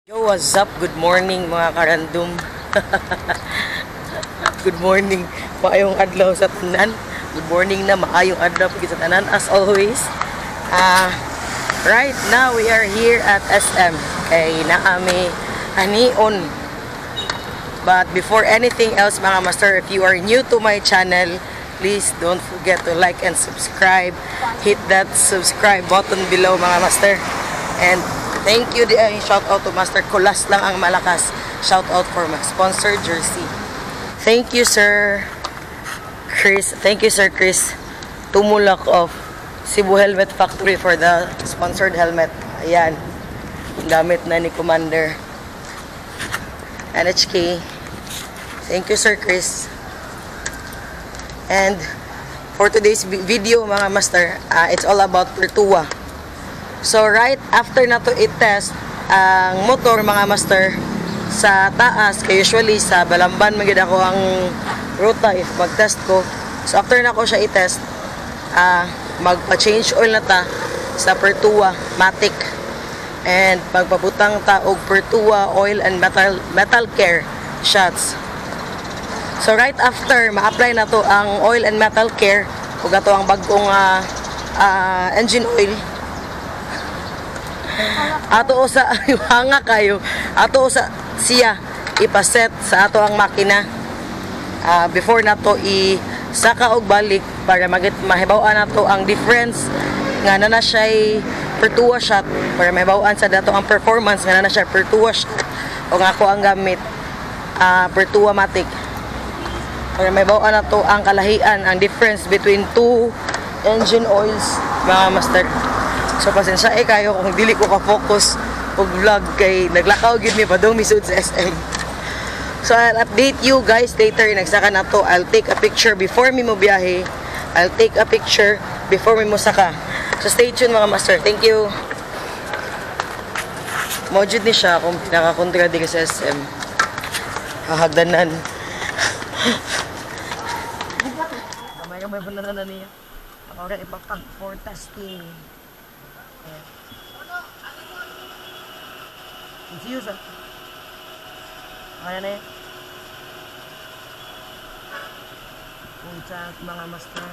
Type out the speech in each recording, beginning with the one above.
Yo, what's up? Good morning mga karandom. Good morning. Maayong adlaw sa tanan. Good morning na maayong adlaw sa tanan as always. Right now we are here at SM. Kay naami anion. But before anything else mga master, if you are new to my channel, please don't forget to like and subscribe. Hit that subscribe button below mga master. And thank you. Shout out to Master Kulas lang ang malakas. Shout out for my sponsor jersey. Thank you Sir Chris. Thank you Sir Chris Tumulak of Cebu Helmet Factory for the sponsored helmet. Ayan. Gamit na ni Commander NHK. Thank you Sir Chris. And for today's video mga master, it's all about Pertua. So right after na to i-test ang motor mga master sa taas, kay usually sa Balamban magid ako ang ruta if mag-test ko. So after na ko siya i-test, magpa-change oil na ta sa Pertua Matic and magpabutang ta og Pertua oil and metal care shots. So right after ma-apply na to ang oil and metal care ug ato ang bagong engine oil, ato sa hanga kayo, ato sa siya ipaset sa ato ang makina before nato isaka og balik para mahibaw-an nato ang difference nga na siya Pertua shot, para mahibaw-an sa dato ang performance nga na siya Pertua shot o nga ako ang gamit Pertua Matic, para mahibaw-an nato ang kalahian, ang difference between two engine oils mga master. So pasensya kayo kung dili ko ka-focus og vlog kay naglakaw gid mi padong misud sa SM. So I'll update you guys later. Nagsaka na to. I'll take a picture before mi mo biyahe. I'll take a picture before mi mo saka. So stay tuned mga master. Thank you. Mojud ni siya kung pinaka-kontra di sa SM. Hahagdanan. Gamay-gamay po na niya. Ako rin ipapag for testing. Confused kaya na punta mga master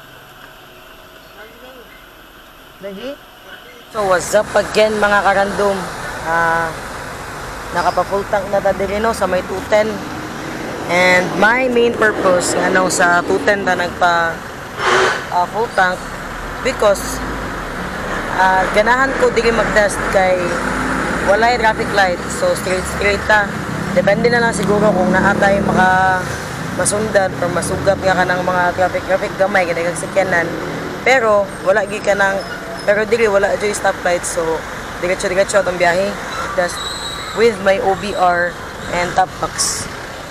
lagi. So what's up again mga karandom, nakapa-full tank na tadirino sa may 210 and my main purpose nga sa 210 na nagpa full tank because ganahan ko dili mag-test kay walay traffic light, so straight ta. Depende na lang siguro kung naatay masundan or masugat nga kanang mga traffic gamay kay kag sakyanan, pero wala gi kanang, pero dili wala joy stoplight, so diretso atong biyahe just with my OBR and top box.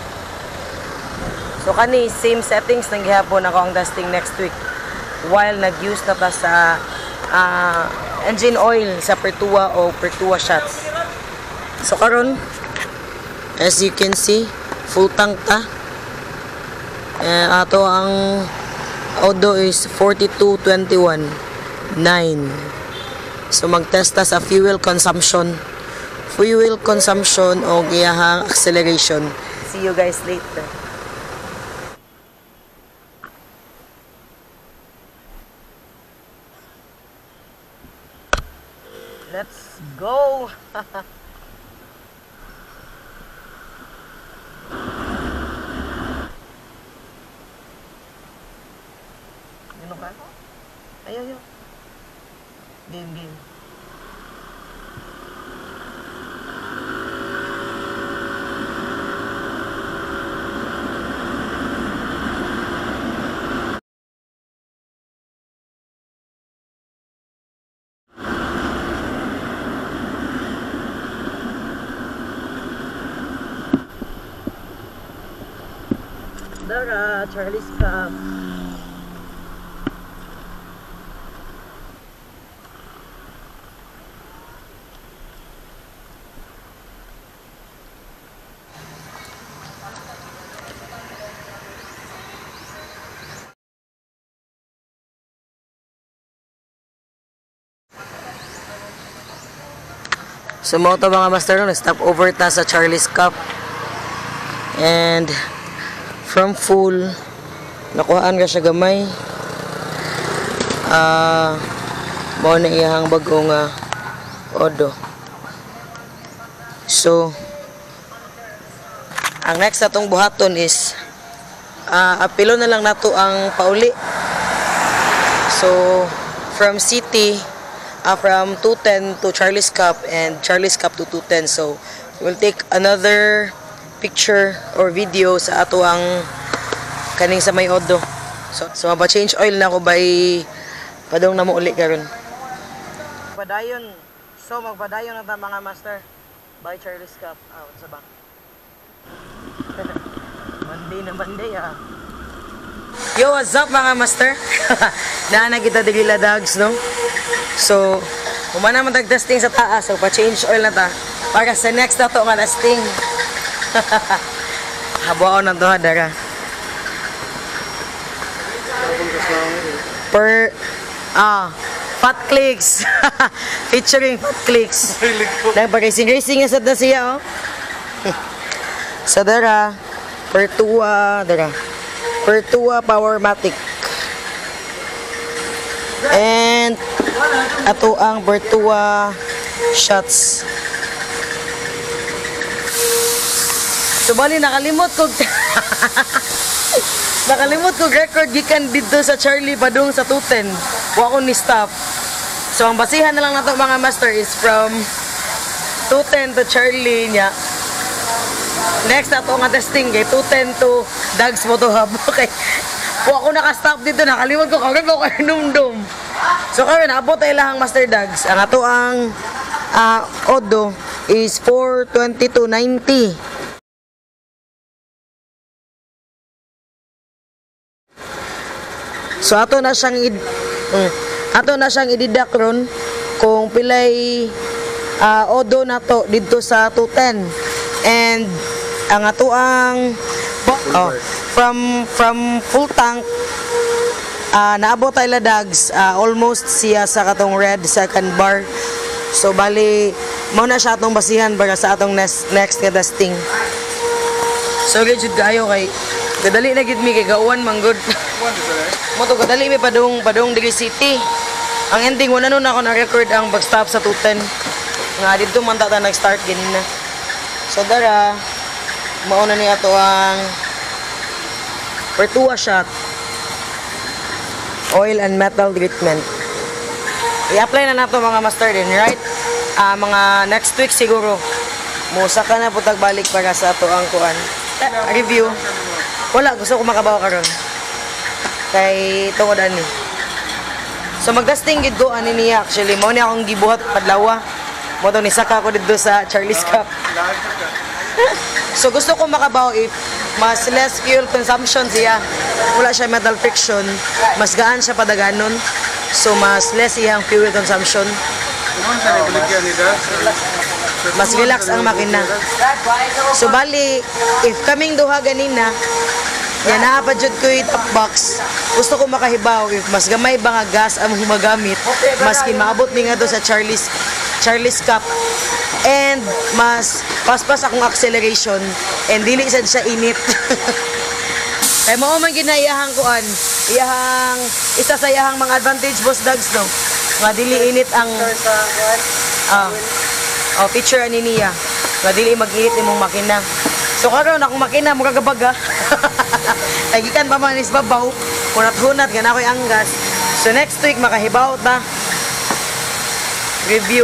So kani same settings nang gihapon ako ang testing next week while nag-use na ta sa engine oil sa Pertua o Pertua shots. So karon, as you can see, full tank ta. Ato ang odo is 42.21.9. So mag-test ta sa fuel consumption o iyahang acceleration. See you guys later. Let's go! Ano ka? Ayaw. Game. Dara, Charlie's Cup. So mo to mga master no, stop over ta sa Charlie's Cup. And from full nakuhaan ka siya gamay. Mao na iyang bagong odo. So ang next atong buhaton is apilo na lang nato ang pauli. So from city from 210 to Charlie's Cup and Charlie's Cup to 210. So we'll take another picture or video sa ato ang kaning sa may odo. So mapa-change oil na ako by padong na mo uli karon. Padayon. So magpadayon na ta mga master by Charlie's Cup. Sa ba? Monday Yo, what's up mga master? Naana kita digila dogs, no? So humana man tag-testing sa taas. So pa-change oil na ta para sa next na to nga testing. Habuaon na to ha, dara. Per Fat Clicks. Featuring Fat Clicks. Nagpa-racing sa na siya, oh. Sa dara Pertua Powermatic. And ato ang Pertua shots. So bali nakalimot ko record gikan dito sa Charlie padung sa 210. Wa ko ni stop. So ang basihan na lang nato mga master is from 210 to Charlie nya. Next ato nga testing kay 210 to Dags Moto Hub. Okay. Wa ko naka-stop dito, nakalimot ko kagad ko kay Numdum. So karon abot ay lahang Master Dags. Ang ato ang odo is 422.90. So ato na siyang ididak ron kung pilay odo na to dito sa 210. And ang ato ang from full tank naabot tayo dags almost siya sa katong red second bar. So bali mo na siya atong basihan para sa atong next nga testing. So gid kayo kay kadali na gid mi kay gauwan manggod. Mo to kadali mi padung Dili City. Ang ending wala nun ako na-record ang pag-stop sa 210. Nga dito man ta nag-start ganina. So dara mauna ni ato ang Pertua shot oil and metal treatment. I-apply na nato mga master din, right? Mga next week siguro musa ka na putag balik para sa ato ang kuan review. Wala, gusto ko makabawa karon kay tungod ani. So magdasting gid ko ani niya actually mo ni akong gibuhat padlawa. Mo to ni saka ko dito sa Charlie's Cup. So gusto ko makabaw if mas less fuel consumption siya. Wala siya metal friction, mas gaan siya padaganon. So mas less iyang fuel consumption. Mas relax ang makina. So bali if kaming duha ganina yan na pa jud ko top box. Gusto ko makahibaw if mas gamay ba nga gas ang humagamit maski maabot mi nga do sa Charlie's Cup and mas paspas akong acceleration and dili sad siya init. Kay mao man ginayahang kuan, iyahang isa sa iyahang mga advantage boss dogs no. Nga dili init ang feature ani niya. Nga dili mag-init imong makina. So karon akong makina mo kagabaga. Ay gikan pa man is babaw, hunat-hunat gana koy anggas. So next week makahibaw ta. Review.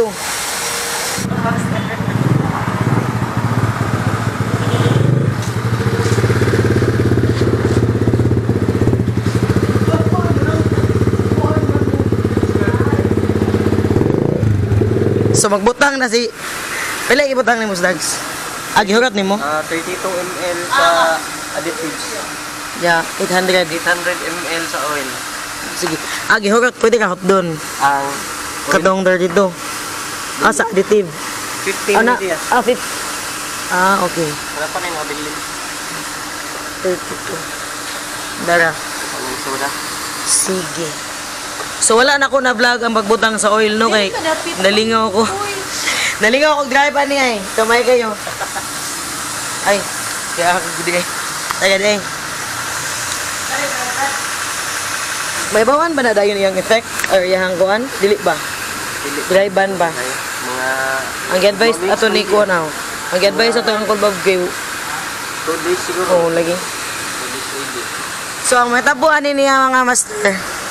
So magbutang na si pila ibutang ni Musdags. Gihurat nimo? 32 ml sa additives. Yeah, 800 ml sa oil. Sige. Gihurat pwede ka hot doon. Ang Katong 32. Sa additive. 15 na, yes. 50. Okay. Wala pa rin nabilin. 32. Dara. Ang soda. Sige. So wala na ko na vlog ang pagbutang sa oil no kay nalingaw ko. Naligaw akong driver niya eh. Kamay kayo. Ay, kaya ako gudi eh. Taga din. May bawan ba na dayon iyang effect? Or iyang kuan? Dili ba? Driver ba? Ay, mga Ang advice ato ni ko now. Ang advice ato ang kulbab kayo. 2 days siguro. Oo, lagi. 2 days ready. So, ang matabuan ni niya mga master,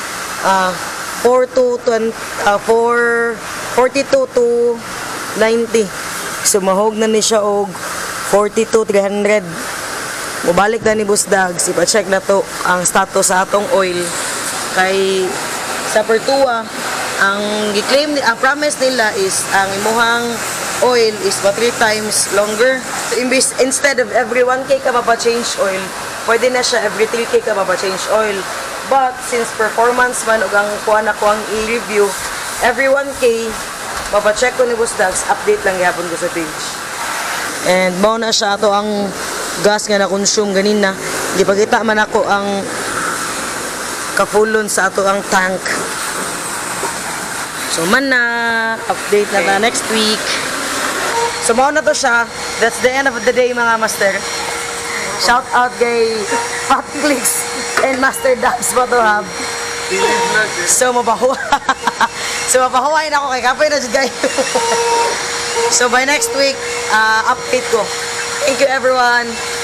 42 to 90. So, mahog na ni siya og 42,300. Mubalik na ni Busdag. Ipa-check na to ang status sa atong oil. Kay sa Pertua, ang gi-claim, ang promise nila is ang imuhang oil is 3 times longer. So, instead of every 1K ka mapa-change oil, pwede na siya every 3K ka mapa-change oil. But, since performance man o ang kuha na ko ang i-review, every 1K, mapa-check ko ni Busdags, update lang yapon ko sa page. And, mao na siya ato ang gas nga na-consume ganina. Di pa kita man ako ang kafulon sa ato ang tank. So, man na, update na ta next week. So, mao na to siya. That's the end of the day, mga master. Shout out kay Fat Clicks and Master Dabs ba to have. So, mabahuwa. So, mabahuwain ako kay Kapoy na dyan kayo. So, by next week, update ko. Thank you, everyone.